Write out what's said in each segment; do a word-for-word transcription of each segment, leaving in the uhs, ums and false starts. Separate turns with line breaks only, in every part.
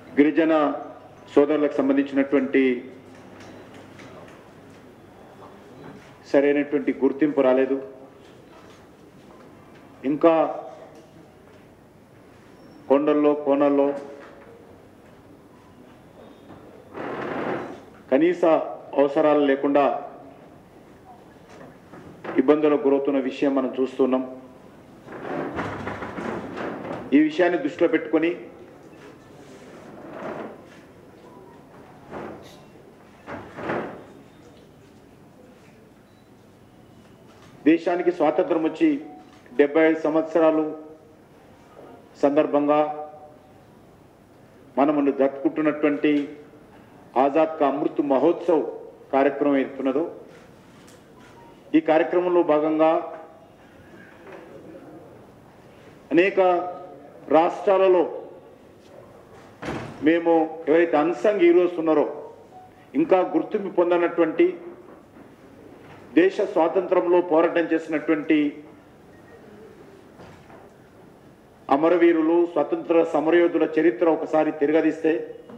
గిరిజన సోదరులకు సంబంధించినటువంటి సరైనటువంటి గుర్తింపు రాలేదు. ఇంకా కొండల్లో కోనల్లో కనీస అవసరాలు లేకుండా ఇబ్బందులకు గురవుతున్న విషయం మనం చూస్తున్నాం. ఈ విషయాన్ని దృష్టిలో పెట్టుకొని దేశానికి స్వాతంత్రం వచ్చి డెబ్బై ఐదు సంవత్సరాలు సందర్భంగా మనము జరుపుకుంటున్నటువంటి ఆజాద్ కా అమృత్ మహోత్సవ్ కార్యక్రమం ఏతున్నదో ఈ కార్యక్రమంలో భాగంగా అనేక రాష్ట్రాలలో మేము ఎవరైతే అన్సంగ్ హీరోస్ ఉన్నారో ఇంకా గుర్తింపు పొందనటువంటి దేశ స్వాతంత్రంలో పోరాటం చేసినటువంటి అమరవీరులు స్వతంత్ర సమరయోధుల చరిత్ర ఒకసారి తిరగదీస్తే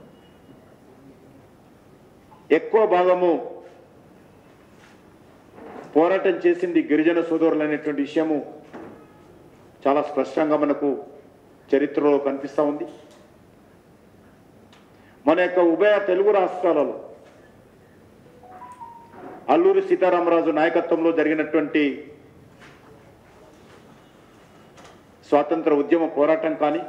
ఎక్కువ భాగము పోరాటం చేసింది గిరిజన సోదరులు అనేటువంటి విషయము చాలా స్పష్టంగా మనకు చరిత్రలో కనిపిస్తూ ఉంది. మన యొక్క ఉభయ తెలుగు రాష్ట్రాలలో అల్లూరి సీతారామరాజు నాయకత్వంలో జరిగినటువంటి స్వాతంత్ర ఉద్యమ పోరాటం కానీ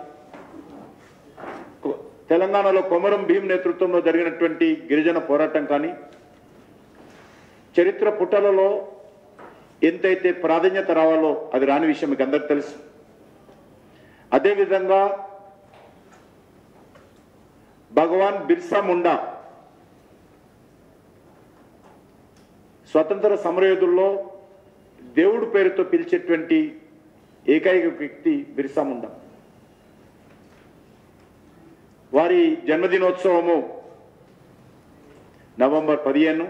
తెలంగాణలో కొమరం భీం నేతృత్వంలో జరిగినటువంటి గిరిజన పోరాటం కానీ చరిత్ర పుటలలో ఎంతైతే ప్రాధాన్యత రావాలో అది రాని విషయం మీకు అందరికీ తెలుసు. అదేవిధంగా భగవాన్ బిర్సా ముండా స్వతంత్ర సమరయోధుల్లో దేవుడు పేరుతో పిలిచేటువంటి ఏకైక వ్యక్తి బిర్సా ముండా. వారి జన్మదినోత్సవము నవంబర్ పదిహేను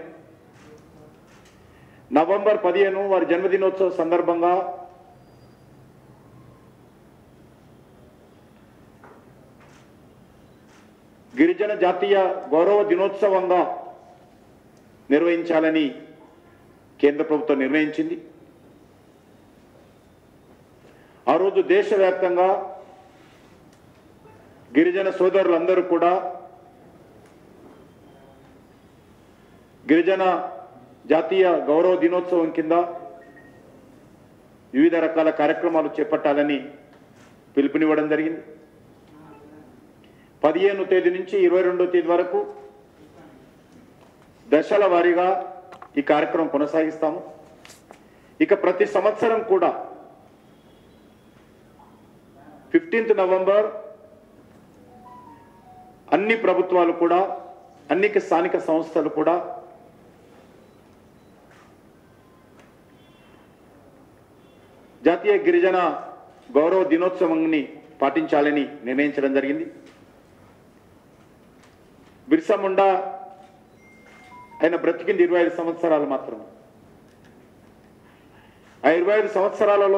నవంబర్ పదిహేను వారి జన్మదినోత్సవ సందర్భంగా గిరిజన జాతీయ గౌరవ దినోత్సవంగా నిర్వహించాలని కేంద్ర ప్రభుత్వం నిర్ణయించింది. ఆ రోజు దేశవ్యాప్తంగా గిరిజన సోదరులందరూ కూడా గిరిజన జాతీయ గౌరవ దినోత్సవం కింద వివిధ రకాల కార్యక్రమాలు చేపట్టాలని పిలుపునివ్వడం జరిగింది. పదిహేను తేదీ నుంచి ఇరవై రెండో తేదీ వరకు దశల వారీగా ఈ కార్యక్రమం కొనసాగిస్తాము. ఇక ప్రతి సంవత్సరం కూడా ఫిఫ్టీన్త్ నవంబర్ అన్ని ప్రభుత్వాలు కూడా అన్ని స్థానిక సంస్థలు కూడా జాతీయ గిరిజన గౌరవ దినోత్సవాన్ని పాటించాలని నిర్ణయించడం జరిగింది. బిర్సా ముండా ఆయన బ్రతికింది ఇరవై ఐదు సంవత్సరాలు మాత్రమే. ఆ ఇరవై ఐదు సంవత్సరాలలో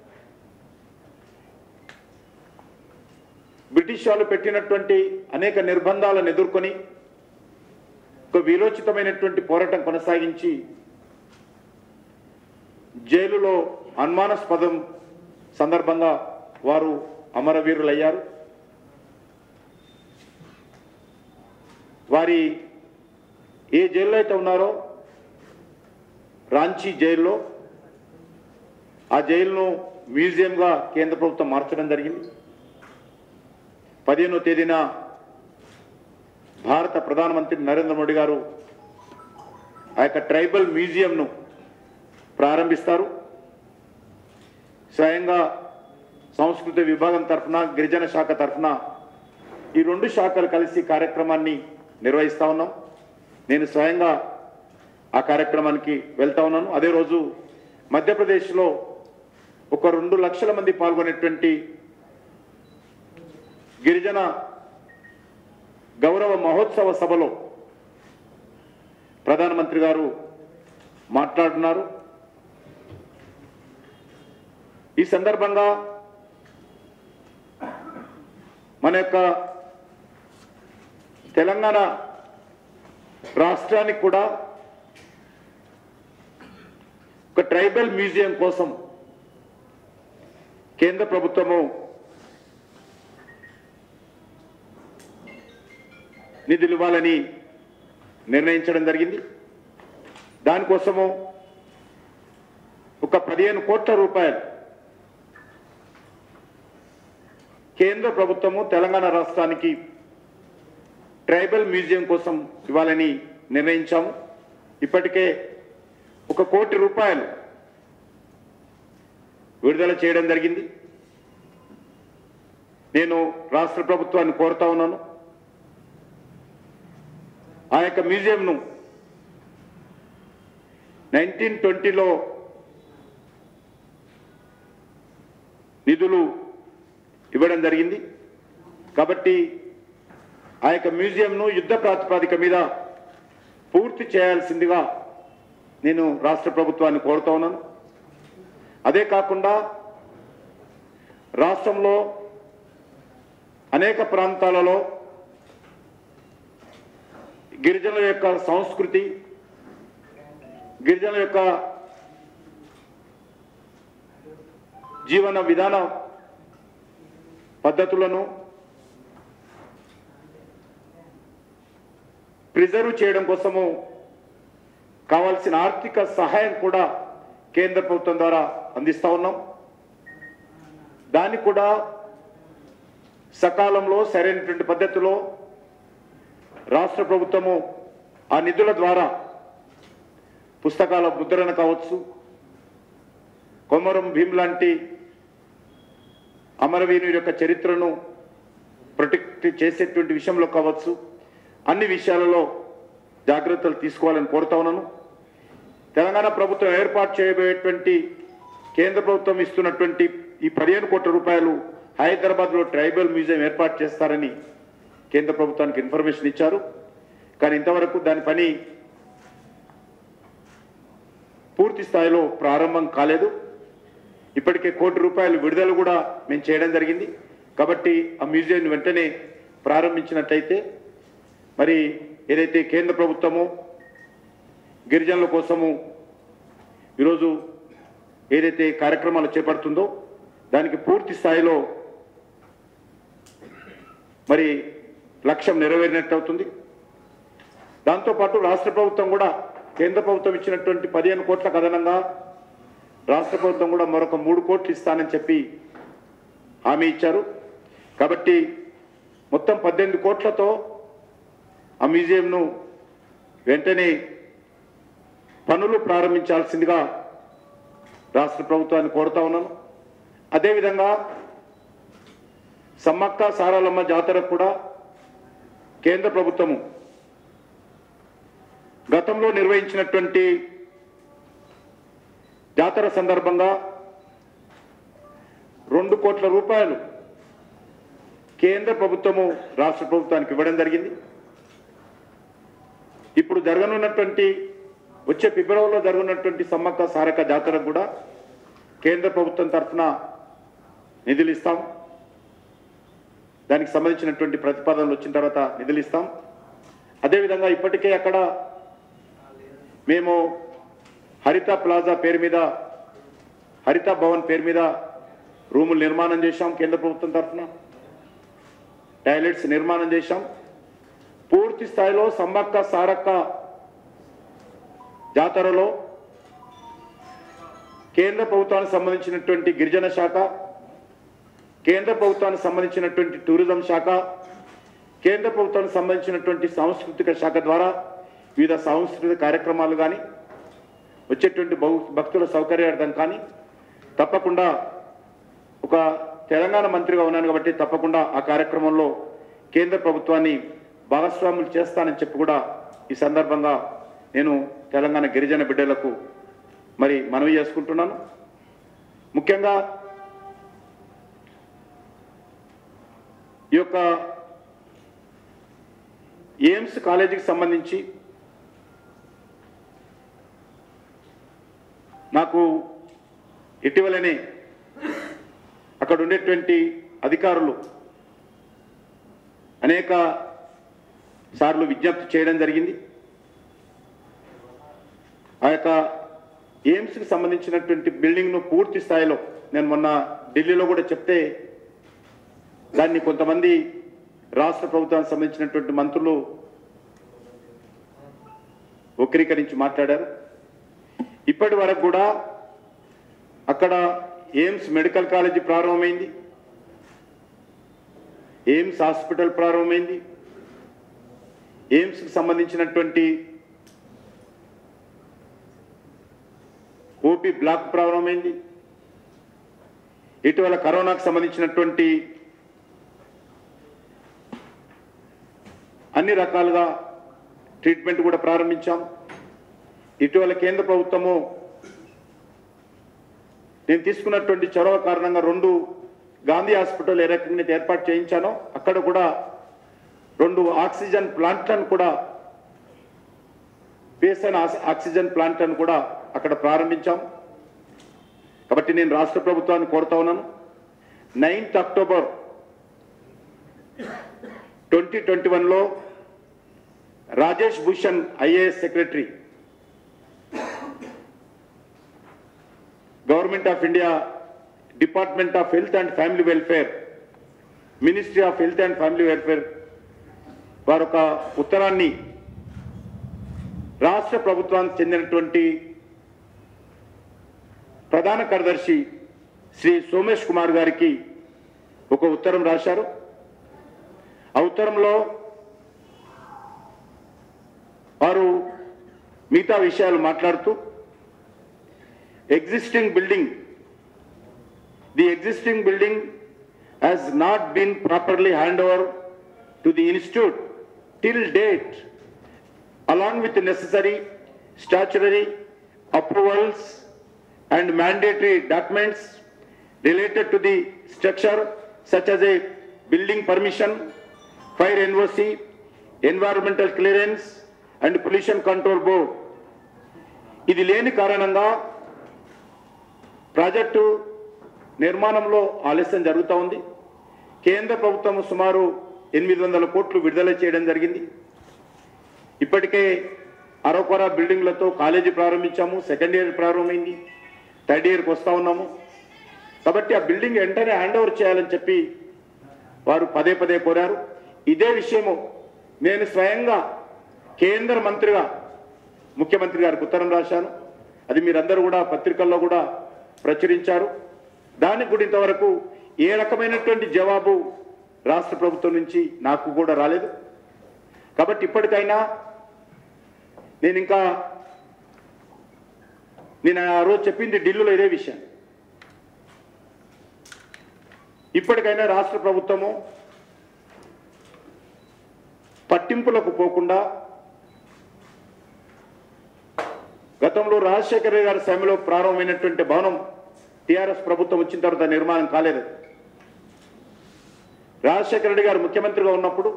బ్రిటిష్ వాళ్ళు పెట్టినటువంటి అనేక నిర్బంధాలను ఎదుర్కొని ఒక వీరోచితమైనటువంటి పోరాటం కొనసాగించి జైలులో అనుమానాస్పదం సందర్భంగా వారు అమరవీరులయ్యారు. వారి ఏ జైల్లో అయితే ఉన్నారో రాంచీ జైల్లో ఆ జైలును మ్యూజియంగా కేంద్ర ప్రభుత్వం మార్చడం జరిగింది. పదిహేనో తేదీన భారత ప్రధానమంత్రి నరేంద్ర మోడీ గారు ఆ యొక్క ట్రైబల్ మ్యూజియంను ప్రారంభిస్తారు. స్వయంగా సంస్కృతి విభాగం తరఫున గిరిజన శాఖ తరఫున ఈ రెండు శాఖలు కలిసి కార్యక్రమాన్ని నిర్వహిస్తూ ఉన్నాం. నేను స్వయంగా ఆ కార్యక్రమానికి వెళ్తా ఉన్నాను. అదే రోజు మధ్యప్రదేశ్లో ఒక రెండు లక్షల మంది పాల్గొనేటువంటి గిరిజన గౌరవ మహోత్సవ సభలో ప్రధానమంత్రి గారు మాట్లాడుతున్నారు. ఈ సందర్భంగా మన యొక్క తెలంగాణ రాష్ట్రానికి కూడా ఒక ట్రైబల్ మ్యూజియం కోసం కేంద్ర ప్రభుత్వము నిధులు ఇవ్వాలని నిర్ణయించడం జరిగింది. దానికోసము ఒక పదిహేను కోట్ల రూపాయలు కేంద్ర ప్రభుత్వము తెలంగాణ రాష్ట్రానికి ట్రైబల్ మ్యూజియం కోసం ఇవ్వాలని నిర్ణయించాము. ఇప్పటికే ఒక కోటి రూపాయలు విడుదల చేయడం జరిగింది. నేను రాష్ట్ర ప్రభుత్వాన్ని కోరుతా ఉన్నాను, ఆ యొక్క మ్యూజియంను నైన్టీన్ ట్వంటీలో నిధులు ఇవ్వడం జరిగింది. కాబట్టి ఆ యొక్క మ్యూజియంను యుద్ధ ప్రాతిపదిక మీద పూర్తి చేయాల్సిందిగా నేను రాష్ట్ర ప్రభుత్వాన్ని కోరుతా ఉన్నాను. అదే కాకుండా రాష్ట్రంలో అనేక ప్రాంతాలలో గిరిజనుల యొక్క సంస్కృతి, గిరిజనుల యొక్క జీవన విధాన పద్ధతులను ప్రిజర్వ్ చేయడం కోసము కావాల్సిన ఆర్థిక సహాయం కూడా కేంద్ర ప్రభుత్వం ద్వారా అందిస్తా ఉన్నాం. దాన్ని కూడా సకాలంలో సరైనటువంటి పద్ధతిలో రాష్ట్ర ప్రభుత్వము ఆ నిధుల ద్వారా పుస్తకాల ముద్రణ కావచ్చు, కొమరం భీం లాంటి అమరవీరుని యొక్క చరిత్రను ప్రొటెక్ట్ చేసేటువంటి విషయంలో కావచ్చు, అన్ని విషయాలలో జాగ్రత్తలు తీసుకోవాలని కోరుతా ఉన్నాను. తెలంగాణ ప్రభుత్వం ఏర్పాటు చేయబోయేటువంటి కేంద్ర ప్రభుత్వం ఇస్తున్నటువంటి ఈ పదిహేను కోట్ల రూపాయలు హైదరాబాద్లో ట్రైబల్ మ్యూజియం ఏర్పాటు చేస్తారని కేంద్ర ప్రభుత్వానికి ఇన్ఫర్మేషన్ ఇచ్చారు. కానీ ఇంతవరకు దాని పని పూర్తి స్థాయిలో ప్రారంభం కాలేదు. ఇప్పటికే కోటి రూపాయలు విడుదల కూడా మేము చేయడం జరిగింది. కాబట్టి ఆ మ్యూజియం వెంటనే ప్రారంభించినట్లయితే మరి ఏదైతే కేంద్ర ప్రభుత్వము గిరిజనుల కోసము ఈరోజు ఏదైతే కార్యక్రమాలు చేపడుతుందో దానికి పూర్తి స్థాయిలో మరి లక్ష్యం నెరవేరినట్టు అవుతుంది. దాంతోపాటు రాష్ట్ర ప్రభుత్వం కూడా కేంద్ర ప్రభుత్వం ఇచ్చినటువంటి పదిహేను కోట్ల అదనంగా రాష్ట్ర ప్రభుత్వం కూడా మరొక మూడు కోట్లు ఇస్తానని చెప్పి హామీ ఇచ్చారు. కాబట్టి మొత్తం పద్దెనిమిది కోట్లతో ఆ మ్యూజియంను వెంటనే పనులు ప్రారంభించాల్సిందిగా రాష్ట్ర ప్రభుత్వాన్ని కోరుతా ఉన్నాను. అదేవిధంగా సమ్మక్క సారాలమ్మ జాతరకు కూడా కేంద్ర ప్రభుత్వము గతంలో నిర్వహించినటువంటి జాతర సందర్భంగా రెండు కోట్ల రూపాయలు కేంద్ర ప్రభుత్వము రాష్ట్ర ప్రభుత్వానికి ఇవ్వడం జరిగింది. ఇప్పుడు జరగనున్నటువంటి వచ్చే ఫిబ్రవరిలో జరగనున్నటువంటి సమ్మక్క సారక్క జాతరకు కూడా కేంద్ర ప్రభుత్వం తరఫున నిధులు ఇస్తాం. దానికి సంబంధించినటువంటి ప్రతిపాదనలు వచ్చిన తర్వాత నిధులు ఇస్తాం. అదేవిధంగా ఇప్పటికే అక్కడ మేము హరిత ప్లాజా పేరు మీద, హరిత భవన్ పేరు మీద రూములు నిర్మాణం చేశాం. కేంద్ర ప్రభుత్వం తరఫున టాయిలెట్స్ నిర్మాణం చేశాం. పూర్తి స్థాయిలో సమ్మక్క సారక్క జాతరలో కేంద్ర ప్రభుత్వానికి సంబంధించినటువంటి గిరిజన శాఖ, కేంద్ర ప్రభుత్వానికి సంబంధించినటువంటి టూరిజం శాఖ, కేంద్ర ప్రభుత్వానికి సంబంధించినటువంటి సాంస్కృతిక శాఖ ద్వారా వివిధ సాంస్కృతిక కార్యక్రమాలు కానీ వచ్చేటువంటి భక్తుల సౌకర్యార్థం కానీ తప్పకుండా ఒక తెలంగాణ మంత్రిగా ఉన్నాను కాబట్టి తప్పకుండా ఆ కార్యక్రమంలో కేంద్ర ప్రభుత్వాన్ని భాగస్వాములు చేస్తానని చెప్పి కూడా ఈ సందర్భంగా నేను తెలంగాణ గిరిజన బిడ్డలకు మరి మనవి చేసుకుంటున్నాను. ముఖ్యంగా ఈ యొక్క ఎయిమ్స్ కాలేజీకి సంబంధించి నాకు ఇటీవలనే అక్కడ ఉండేటువంటి అధికారులు అనేక సార్లు విజ్ఞప్తి చేయడం జరిగింది. ఆ యొక్క ఎయిమ్స్కి సంబంధించినటువంటి బిల్డింగ్ను పూర్తి స్థాయిలో నేను మొన్న ఢిల్లీలో కూడా చెప్తే దాన్ని కొంతమంది రాష్ట్ర ప్రభుత్వానికి సంబంధించినటువంటి మంత్రులు వక్రీకరించి మాట్లాడారు. ఇప్పటి వరకు కూడా అక్కడ ఎయిమ్స్ మెడికల్ కాలేజీ ప్రారంభమైంది, ఎయిమ్స్ హాస్పిటల్ ప్రారంభమైంది, ఎయిమ్స్కి సంబంధించినటువంటి ఓపీ బ్లాక్ ప్రారంభమైంది. ఇటీవల కరోనాకు సంబంధించినటువంటి అన్ని రకాలుగా ట్రీట్మెంట్ కూడా ప్రారంభించాం. ఇటీవల కేంద్ర ప్రభుత్వము నేను తీసుకున్నటువంటి చొరవ కారణంగా రెండు గాంధీ హాస్పిటల్ ఏ రకంగా ఏర్పాటు చేయించానో అక్కడ కూడా రెండు ఆక్సిజన్ ప్లాంట్లను కూడా పిఎస్ఎన్ ఆక్సిజన్ ప్లాంట్లను కూడా అక్కడ ప్రారంభించాం. కాబట్టి నేను రాష్ట్ర ప్రభుత్వాన్ని కోరుతా ఉన్నాను, నైన్త్ అక్టోబర్ ట్వంటీ ట్వంటీ వన్లో Rajesh Bhushan IAS secretary, government of India, department of health and family welfare, ministry of health and family welfare వారు ఒక ఉత్తరాన్ని రాష్ట్ర ప్రభుత్వానికి చెందినటువంటి ప్రధాన కార్యదర్శి శ్రీ సోమేష్ కుమార్ గారికి ఒక ఉత్తరం రాశారు. ఆ ఉత్తరంలో వారు మిగతా విషయాలు మాట్లాడుతూ existing building the existing building has not been properly hand over to the institute till date along with the necessary statutory approvals and mandatory documents related to the structure such as a building permission, fire N O C, environmental clearance and pollution control board. ఇది లేని కారణంగా project నిర్మాణంలో ఆలస్యం జరుగుతూ ఉంది. కేంద్ర ప్రభుత్వం సుమారు ఎనిమిది వందల కోట్లు విడుదల చేయడం జరిగింది. ఇప్పటికే అరకొర బిల్డింగ్లతో కాలేజీ ప్రారంభించాము, సెకండ్ ఇయర్ ప్రారంభమైంది, థర్డ్ ఇయర్కి వస్తూ ఉన్నాము. కాబట్టి ఆ బిల్డింగ్ వెంటనే హ్యాండ్ ఓవర్ చేయాలని చెప్పి వారు పదే పదే కోరారు. ఇదే విషయము నేను స్వయంగా కేంద్ర మంత్రిగా ముఖ్యమంత్రి గారికి ఉత్తరం రాశాను. అది మీరందరూ కూడా పత్రికల్లో కూడా ప్రచురించారు. దానికి కూడా ఇంతవరకు ఏ రకమైనటువంటి జవాబు రాష్ట్ర ప్రభుత్వం నుంచి నాకు కూడా రాలేదు. కాబట్టి ఇప్పటికైనా నేను ఇంకా నేను ఆ రోజు చెప్పింది ఢిల్లీలో ఇదే విషయం. ఇప్పటికైనా రాష్ట్ర ప్రభుత్వము పట్టింపులకు పోకుండా గతంలో రాజశేఖర రెడ్డి గారి సమయంలో ప్రారంభమైనటువంటి భవనం టీఆర్ఎస్ ప్రభుత్వం వచ్చిన తర్వాత నిర్మాణం కాలేదు. రాజశేఖర రెడ్డి గారు ముఖ్యమంత్రిగా ఉన్నప్పుడు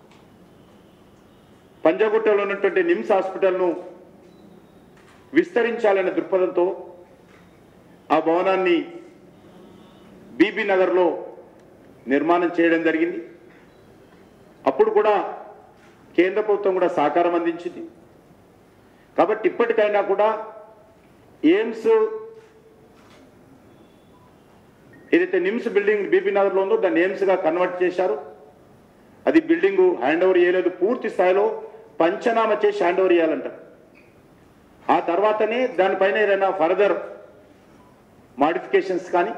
పంజాగుట్టలో ఉన్నటువంటి నిమ్స్ హాస్పిటల్ను విస్తరించాలనే దృక్పథంతో ఆ భవనాన్ని బీబీ నగర్లో నిర్మాణం చేయడం జరిగింది. అప్పుడు కూడా కేంద్ర ప్రభుత్వం కూడా సహకారం అందించింది. కాబట్టి ఇప్పటికైనా కూడా ఎయిమ్స్ ఏదైతే నిమ్స్ బిల్డింగ్ బీబీ నగర్లో ఉందో దాన్ని ఎయిమ్స్గా కన్వర్ట్ చేశారు. అది బిల్డింగు హ్యాండ్ ఓవర్ చేయలేదు, పూర్తి స్థాయిలో పంచనామా చేసి హ్యాండ్ ఓవర్ చేయాలంట. ఆ తర్వాతనే దానిపైన ఏదైనా ఫర్దర్ మాడిఫికేషన్స్ కానీ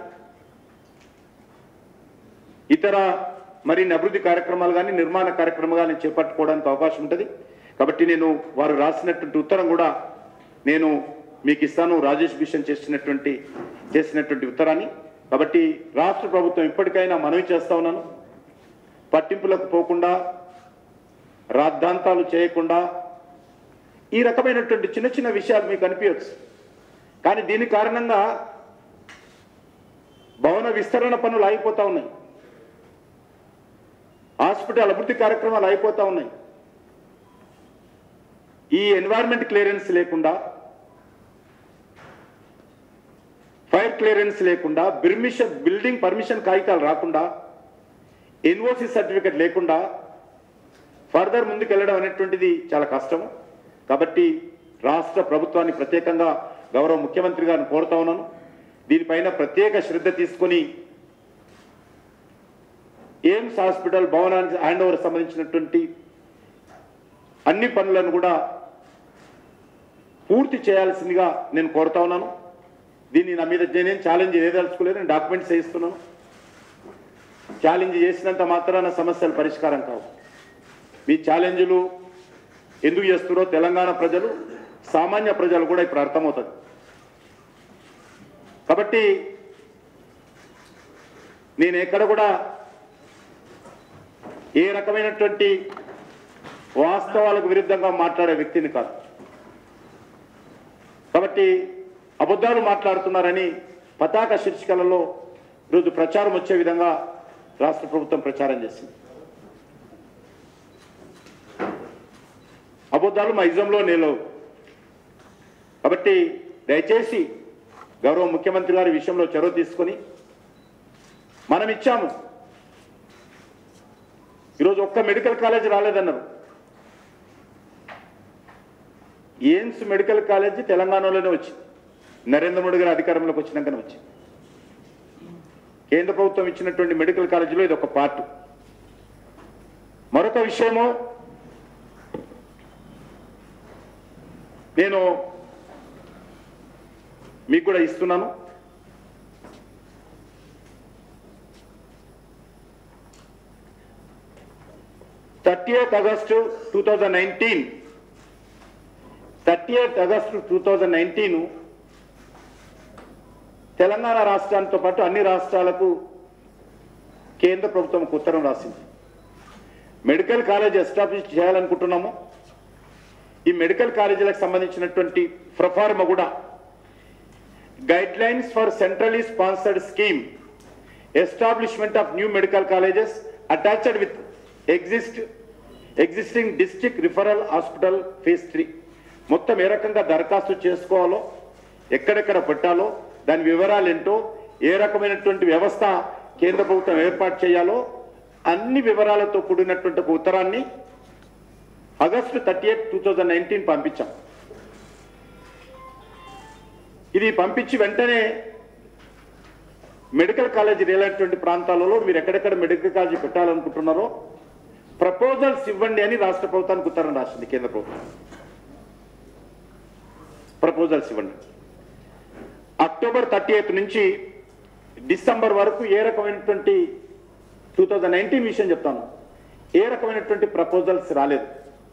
ఇతర మరిన్ని అభివృద్ధి కార్యక్రమాలు కానీ నిర్మాణ కార్యక్రమాలు కానీ చేపట్టుకోవడానికి అవకాశం ఉంటుంది. కాబట్టి నేను వారు రాసినటువంటి ఉత్తరం కూడా నేను మీకు ఇస్తాను, రాజేష్ భూషణ్ చేసినటువంటి చేసినటువంటి ఉత్తరాన్ని. కాబట్టి రాష్ట్ర ప్రభుత్వం ఇప్పటికైనా మనవి చేస్తా ఉన్నాను, పట్టింపులకు పోకుండా రాద్ధాంతాలు చేయకుండా ఈ రకమైనటువంటి చిన్న చిన్న విషయాలు మీకు అనిపించవచ్చు, కానీ దీని కారణంగా భవన విస్తరణ పనులు ఆగిపోతూ ఉన్నాయి, హాస్పిటల్ అభివృద్ధి కార్యక్రమాలు అయిపోతూ ఉన్నాయి. ఈ ఎన్వైరన్మెంట్ క్లియరెన్స్ లేకుండా, ఫైర్ క్లియరెన్స్ లేకుండా, పర్మిషన్ బిల్డింగ్ పర్మిషన్ కాగితాలు రాకుండా, ఎన్ఓసి సర్టిఫికెట్ లేకుండా ఫర్దర్ ముందుకు వెళ్ళడం అనేటువంటిది చాలా కష్టం. కాబట్టి రాష్ట్ర ప్రభుత్వాన్ని ప్రత్యేకంగా గౌరవ ముఖ్యమంత్రి గారిని కోరుతా ఉన్నాను, దీనిపైన ప్రత్యేక శ్రద్ధ తీసుకొని ఎయిమ్స్ హాస్పిటల్ భవనానికి హ్యాండ్ ఓవర్ సంబంధించినటువంటి అన్ని పనులను కూడా పూర్తి చేయాల్సిందిగా నేను కోరుతా ఉన్నాను. దీన్ని నా మీద నేనేం ఛాలెంజ్ చేయదలుచుకోలేదు, నేను డాక్యుమెంట్స్ చేయిస్తున్నాను. ఛాలెంజ్ చేసినంత మాత్రాన సమస్యలు పరిష్కారం కావు. మీ ఛాలెంజ్లు ఎందుకు చేస్తున్నారో తెలంగాణ ప్రజలు, సామాన్య ప్రజలు కూడా ఇప్పుడు అర్థమవుతుంది. కాబట్టి నేను ఎక్కడ కూడా ఏ రకమైనటువంటి వాస్తవాలకు విరుద్ధంగా మాట్లాడే వ్యక్తిని కాదు. కాబట్టి అబద్ధాలు మాట్లాడుతున్నారని పతాక శీర్షికలలో ఈరోజు ప్రచారం వచ్చే విధంగా రాష్ట్ర ప్రభుత్వం ప్రచారం చేసింది. అబద్ధాలు మా ఇజంలో నిలవు. కాబట్టి దయచేసి గౌరవ ముఖ్యమంత్రి గారి విషయంలో చొరవ తీసుకొని మనం ఇచ్చాము. ఈరోజు ఒక్క మెడికల్ కాలేజ్ రాలేదన్నారు. ఎయిమ్స్ మెడికల్ కాలేజీ తెలంగాణలోనే వచ్చింది, నరేంద్ర మోడీ గారు అధికారంలోకి వచ్చినాకనే వచ్చింది. కేంద్ర ప్రభుత్వం ఇచ్చినటువంటి మెడికల్ కాలేజీలో ఇది ఒక పార్ట్. మరొక విషయము, నేను మీకు కూడా ఇస్తున్నాను. Thirtieth August two thousand nineteen thirtieth August two thousand nineteen Telangana రాష్ట్రాలతో పాటు అన్ని రాష్ట్రాలకు కేంద్ర ప్రభుత్వం ఉత్తరం రాసింది. మెడికల్ కాలేజ్ ఎస్టాబ్లిష్ చేయాలనుకుంటున్నాము. ఈ మెడికల్ కాలేజీలకు సంబంధించినటువంటి ప్రొఫార్మా కూడా guidelines for centrally sponsored scheme establishment of new medical colleges attached with exist existing district referral hospital phase three మొత్తం ఏ రకంగా దరఖాస్తు చేసుకోవాలో, ఎక్కడెక్కడ పెట్టాలో, దాని వివరాలు ఏంటో, ఏ రకమైనటువంటి వ్యవస్థ కేంద్ర ప్రభుత్వం ఏర్పాటు చేయాలో అన్ని వివరాలతో కూడినటువంటి ఒక ఉత్తరాన్ని August thirty eighth two thousand nineteen పంపించాం. ఇది పంపించి వెంటనే మెడికల్ కాలేజీ లేనటువంటి ప్రాంతాలలో మీరు ఎక్కడెక్కడ మెడికల్ కాలేజీ పెట్టాలనుకుంటున్నారో ప్రపోజల్స్ ఇవ్వండి అని రాష్ట్ర ప్రభుత్వానికి ఉత్తరం రాసింది కేంద్ర ప్రభుత్వం. ప్రపోజల్స్ ఇవ్వండి. అక్టోబర్ థర్టీ ఎయిత్ నుంచి డిసెంబర్ వరకు ఏ రకమైనటువంటి టూ థౌజండ్ నైన్టీన్ విషయం చెప్తాను, ఏ రకమైనటువంటి ప్రపోజల్స్ రాలేదు.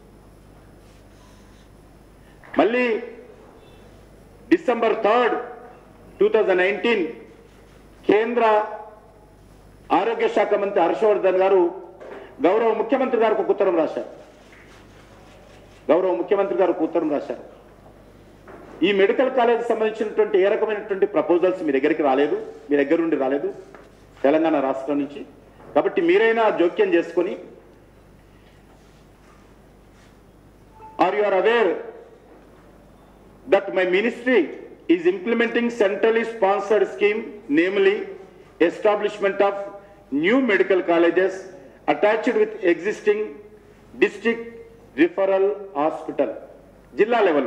మళ్ళీ December third two thousand nineteen కేంద్ర ఆరోగ్య శాఖ మంత్రి హర్షవర్ధన్ గారు గౌరవ ముఖ్యమంత్రి గారికి ఒక ఉత్తరం రాశారు. గౌరవ ముఖ్యమంత్రి గారు ఒక ఉత్తరం రాశారు. ఈ మెడికల్ కాలేజీ సంబంధించినటువంటి ఏ రకమైనటువంటి ప్రపోజల్స్ మీ దగ్గరికి రాలేదు, మీ దగ్గర నుండి రాలేదు తెలంగాణ రాష్ట్రం నుంచి. కాబట్టి మీరైనా జోక్యం చేసుకొని, are you are aware that my ministry is implementing centrally sponsored scheme, namely establishment of new medical colleges attached with existing district referral hospital jilla level.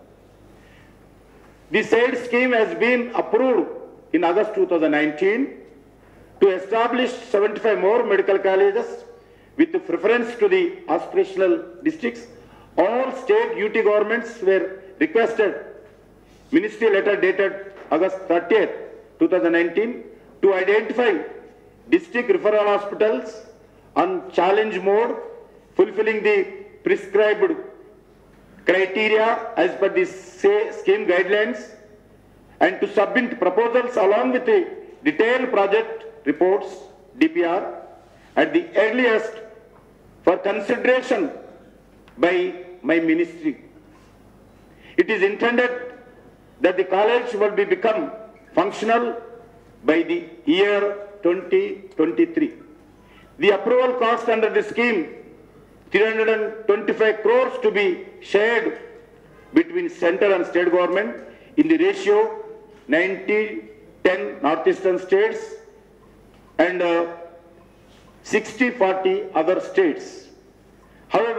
The said scheme has been approved in August two thousand nineteen to establish seventy-five more medical colleges with preference to the aspirational districts. All state U T governments were requested ministry letter dated August thirtieth two thousand nineteen to identify district referral hospitals on challenge mode fulfilling the prescribed criteria as per the scheme guidelines and to submit proposals along with the detailed project reports D P R at the earliest for consideration by my ministry. It is intended that the college will be become functional by the year twenty twenty-three. The approval cost under the scheme three hundred twenty-five crores to be shared between central and state government in the ratio ninety ten northeastern states and uh, sixty forty other states. However,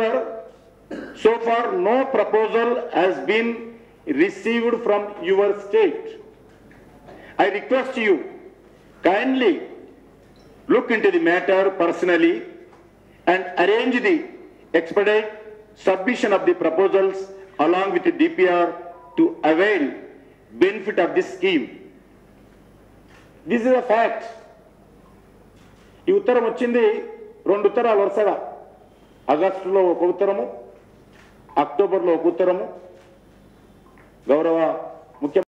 far no proposal has been received from your state. I request you kindly look into the matter personally and arrange the expedite submission of the proposals along with the D P R to avail benefit of this scheme. This is a fact. ఈ ఉత్తరం వచ్చింది రెండు ఉత్తరాలు వరుసగా, ఆగస్టులో ఒక ఉత్తరము, అక్టోబర్లో ఒక ఉత్తరము. గౌరవ ముఖ్య